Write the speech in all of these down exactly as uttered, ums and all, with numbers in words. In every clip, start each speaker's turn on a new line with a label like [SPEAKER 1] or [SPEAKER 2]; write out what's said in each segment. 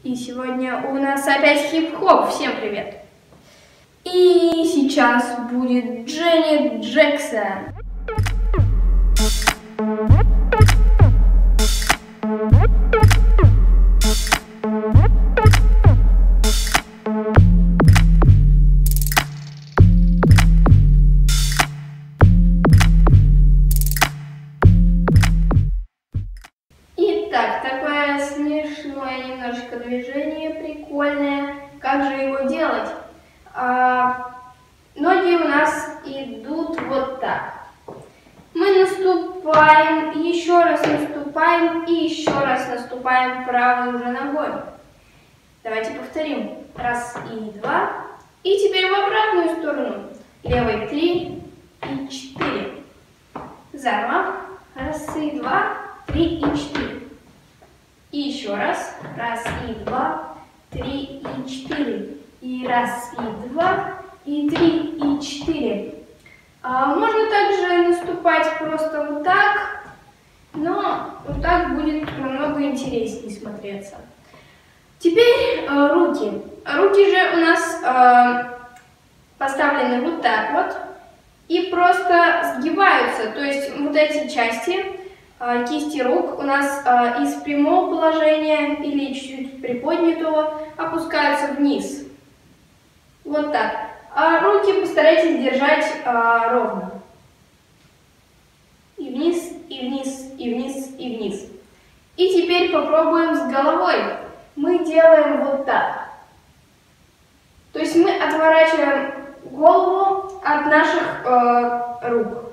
[SPEAKER 1] И сегодня у нас опять хип-хоп. Всем привет! И сейчас будет Дженнет Джексон. Итак, такое смешное немножечко движение, прикольное. Как же его делать? А, ноги у нас идут вот так. Мы наступаем, еще раз наступаем и еще раз наступаем правой уже ногой. Давайте повторим. Раз и два. И теперь в обратную сторону. Левой три и четыре. Заново. Раз и два, три и четыре. И еще раз. Раз и два, три и четыре. И раз, и два, и три, и четыре. А, можно также наступать просто вот так, но вот так будет намного интереснее смотреться. Теперь э, руки. Руки же у нас э, поставлены вот так вот и просто сгибаются. То есть вот эти части э, кисти рук у нас э, из прямого положения или чуть-чуть приподнятого опускаются вниз. Вот так. А руки постарайтесь держать а, ровно. И вниз, и вниз, и вниз, и вниз. И теперь попробуем с головой. Мы делаем вот так. То есть мы отворачиваем голову от наших э, рук.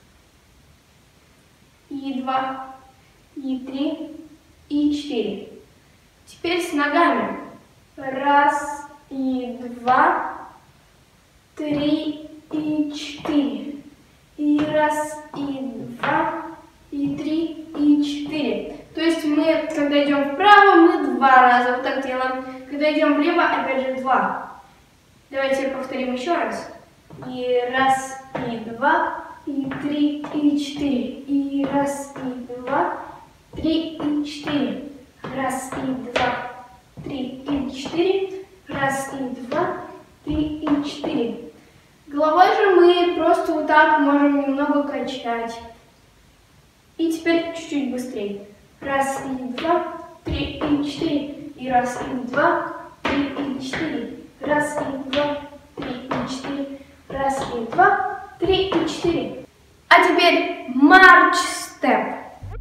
[SPEAKER 1] И два, и три, и четыре. Теперь с ногами. Раз, и два, три и четыре. И раз, и два, и три, и четыре. То есть мы, когда идем вправо, мы два раза вот так делаем. Когда идем влево, опять же два. Давайте повторим еще раз. И раз, и два, и три, и четыре. И раз, и два, три, и четыре. Раз, и два, три, и четыре. Раз, и два, три, и четыре. Головой же мы просто вот так можем немного качать. И теперь чуть-чуть быстрее. Раз, и два, три, и четыре. И раз, и два, три, и четыре. Раз, и два, три, и четыре. Раз, и два, три, и четыре. А теперь марч-степ.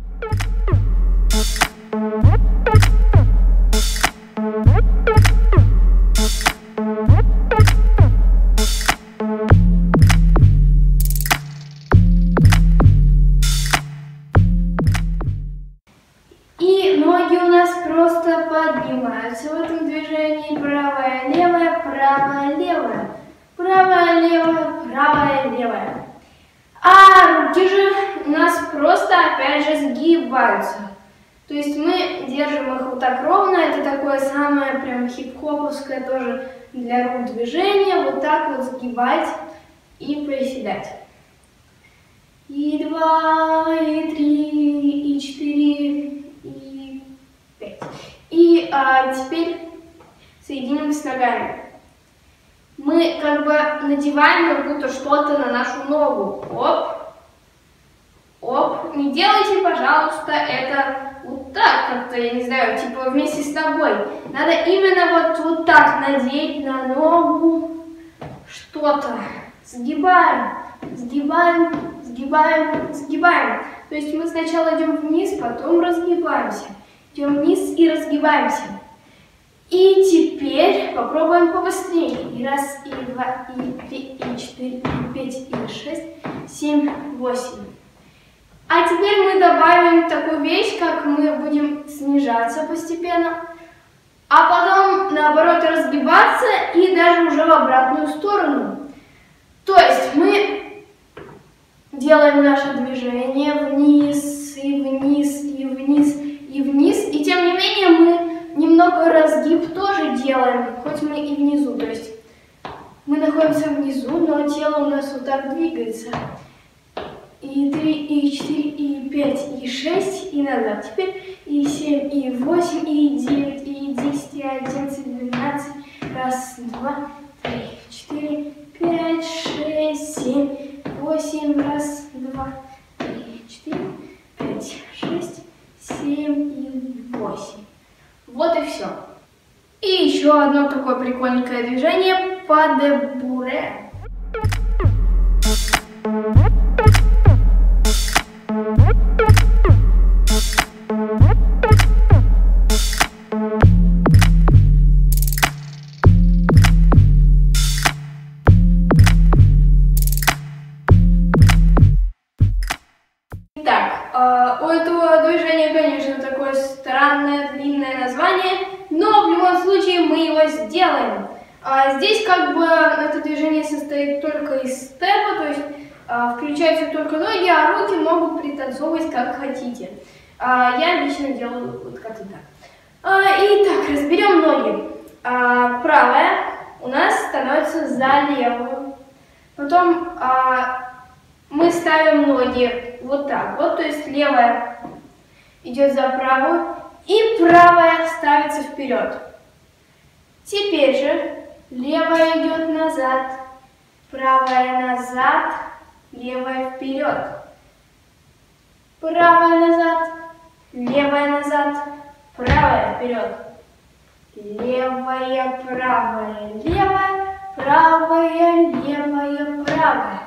[SPEAKER 1] Поднимаются в этом движении правая, левая, правая, левая, правая, левая, правая, левая. А руки же у нас просто опять же сгибаются. То есть мы держим их вот так ровно. Это такое самое прям хип-хоповское тоже для рук движение. Вот так вот сгибать и приседать. И два, и три, и четыре, и пять. И а, теперь соединим с ногами. Мы как бы надеваем как будто что-то на нашу ногу. Оп, оп. Не делайте, пожалуйста, это вот так как-то, я не знаю, типа вместе с ногой. Надо именно вот, вот так надеть на ногу что-то. Сгибаем, сгибаем, сгибаем, сгибаем. То есть мы сначала идем вниз, потом разгибаемся. Идем вниз и разгибаемся. И теперь попробуем побыстрее. И раз, и два, и три, и четыре, и пять, и шесть, семь, восемь. А теперь мы добавим такую вещь, как мы будем снижаться постепенно, а потом, наоборот, разгибаться и даже уже в обратную сторону. То есть мы делаем наше движение вниз, и вниз, и вниз, и вниз, и тем не менее мы немного разгиб тоже делаем, хоть мы и внизу, то есть мы находимся внизу, но тело у нас вот так двигается. И три, и четыре, и пять, и шесть, и назад. Теперь и семь, и восемь, и девять, и десять, и Раз, два, три, четыре, пять, шесть, семь, восемь. Раз, два, три, четыре, пять, шесть, семь и восемь. Вот и все. И еще одно такое прикольненькое движение pas de bourrée. У этого движения, конечно, такое странное длинное название, но в любом случае мы его сделаем. А здесь как бы это движение состоит только из степа, то есть а, включаются только ноги, а руки могут пританцовывать как хотите. А, я лично делаю вот как-то так. А, итак, разберем ноги. А, правая у нас становится за левую. Потом а, мы ставим ноги вот так вот, то есть левая идет за правую и правая ставится вперед. Теперь же левая идет назад, правая назад, левая вперед. Правая назад, левая назад, правая вперед. Левая, правая, левая, правая, левая, правая.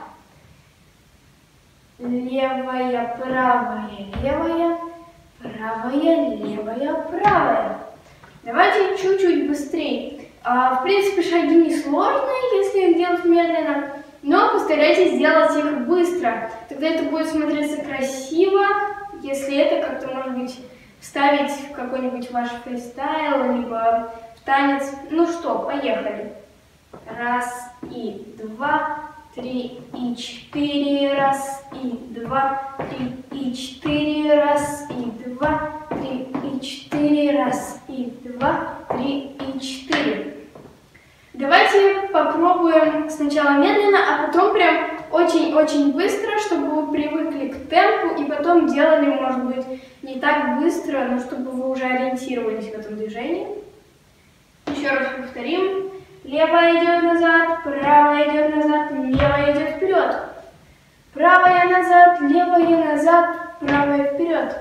[SPEAKER 1] Левая, правая, левая, правая, левая, правая. Давайте чуть-чуть быстрее. А, в принципе, шаги несложные, если их делать медленно, но постарайтесь делать их быстро. Тогда это будет смотреться красиво, если это как-то, может быть, вставить в какой-нибудь ваш фристайл, либо в танец. Ну что, поехали. Раз и два, три и четыре, раз и два, три и четыре, раз и два, три и четыре, раз и два, три и четыре. Давайте попробуем сначала медленно, а потом прям очень-очень быстро, чтобы вы привыкли к темпу и потом делали, может быть, не так быстро, но чтобы вы уже ориентировались в этом движении. Еще раз повторим. Левая идет назад, правая идет назад, левая идет вперед. Правая назад, левая назад, правая вперед.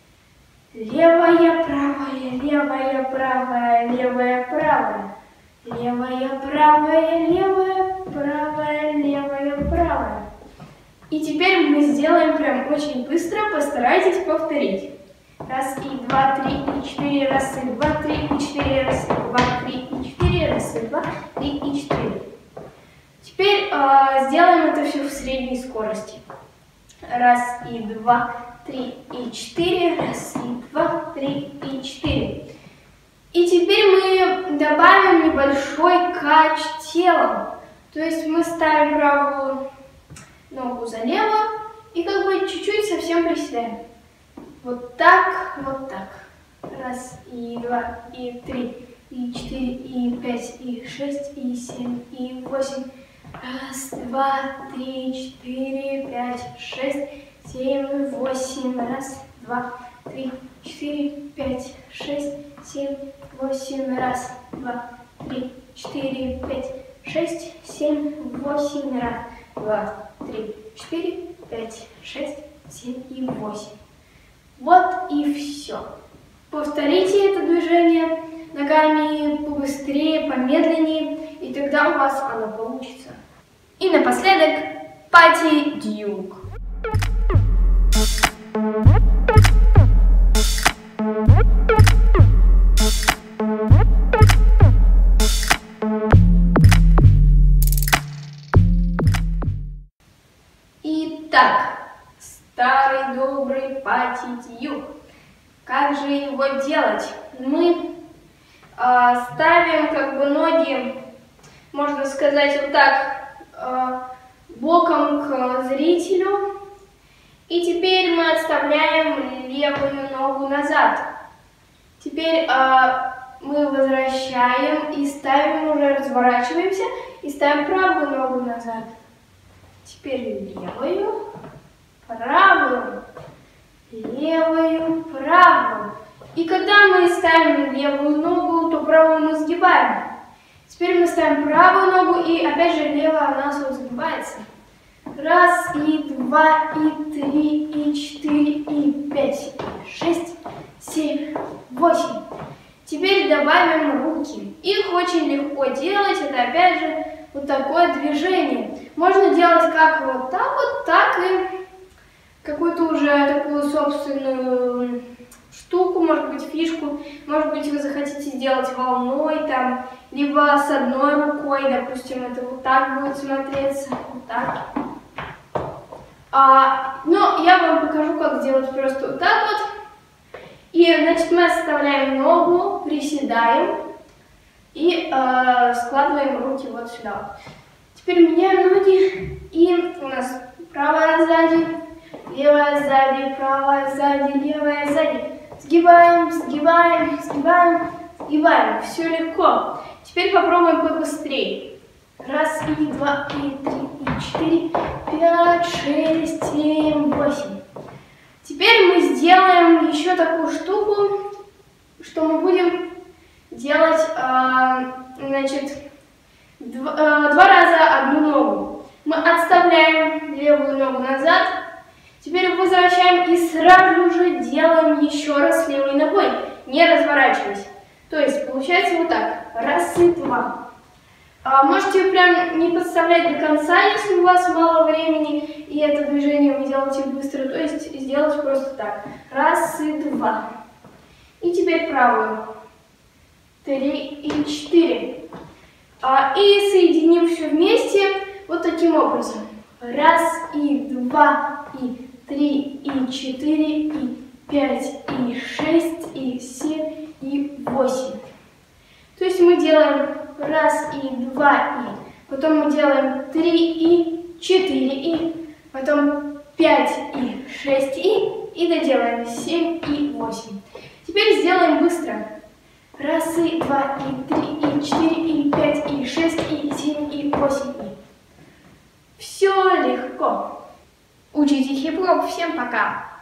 [SPEAKER 1] Левая, правая, левая, правая, левая, правая. Левая, правая, левая, правая, левая, правая. И теперь мы сделаем прям очень быстро, постарайтесь повторить. Раз и два, три и четыре, раз и два, три и четыре, раз и два, три и четыре, раз и два, три и четыре. Теперь э, сделаем это все в средней скорости. Раз и два, три и четыре, раз и два, три и четыре. И теперь мы добавим небольшой кач телом. То есть мы ставим правую ногу за левую и как бы чуть-чуть совсем приседаем. Вот так, вот так. Раз, и два, и три, и четыре, и пять, и шесть, и семь, и восемь. Раз, два, три, четыре, пять, шесть, семь, восемь. Раз, два, три, четыре, пять, шесть, семь, восемь. Раз, два, три, четыре, пять, шесть, семь, восемь. Раз, два, три, четыре, пять, шесть, семь и восемь. Вот и все. Повторите это движение ногами побыстрее, помедленнее, и тогда у вас оно получится. И напоследок Пати Дьюк. Итак, старый добрый Пати Дьюк. Как же его делать? Мы э, ставим как бы ноги, можно сказать, вот так, э, боком к зрителю. И теперь мы отставляем левую ногу назад. Теперь э, мы возвращаем и ставим, уже разворачиваемся и ставим правую ногу назад. Теперь левую, правую, левую, правую. И когда мы ставим левую ногу, то правую мы сгибаем. Теперь мы ставим правую ногу, и опять же левая у нас вот сгибается. Раз, и два, и три, и четыре, и пять, и шесть, семь, восемь. Теперь добавим руки. Их очень легко делать, это опять же вот такое движение. Можно делать как вот так вот, так и какую-то уже такую собственную штуку, может быть фишку, может быть вы захотите сделать волной там, либо с одной рукой, допустим, это вот так будет смотреться, вот так. А, но я вам покажу, как сделать просто вот так вот. И, значит, мы оставляем ногу, приседаем и э, складываем руки вот сюда. Теперь меняем ноги, и у нас правая сзади, левая сзади, правая сзади, левая сзади. Сгибаем, сгибаем, сгибаем, сгибаем. Все легко. Теперь попробуем побыстрее. Раз, и два, и три, и четыре, пять, шесть, семь, восемь. Теперь мы сделаем еще такую штуку, что мы будем делать, э, значит, два, э, два раза одну ногу. Мы отставляем левую ногу назад. Теперь возвращаем и сразу же делаем еще раз левой ногой, не разворачиваясь. То есть получается вот так. Раз и два. А можете прям не подставлять до конца, если у вас мало времени, и это движение вы делаете быстро. То есть сделать просто так. Раз и два. И теперь правую. Три и четыре. А, и соединим все вместе вот таким образом. Раз и два и три и четыре и пять и шесть и семь и восемь. То есть мы делаем раз и два и, потом мы делаем три и четыре и, потом пять и шесть и, и доделаем семь и восемь. Теперь сделаем быстро. Раз и два и три и четыре и пять и шесть и семь и восемь и. Все легко. Учите хип-хоп. Всем пока.